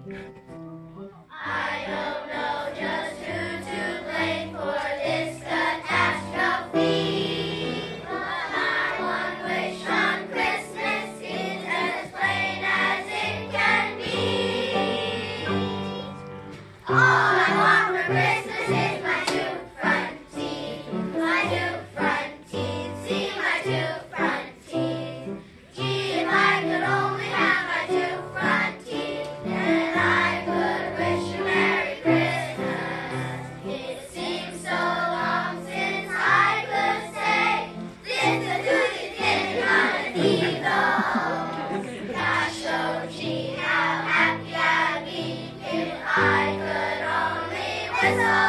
I don't know just who to blame for this catastrophe, but my one wish on Christmas is as plain as it can be. All I want for Christmas is my two front teeth, my two front teeth, see my two front teeth. Gee, if I could only have my two front teeth, then I could wish you Merry Christmas. It seems so long since I could say, this a doozy thing on a needle. Gosh, oh gee, how happy I'd be if I could only whistle.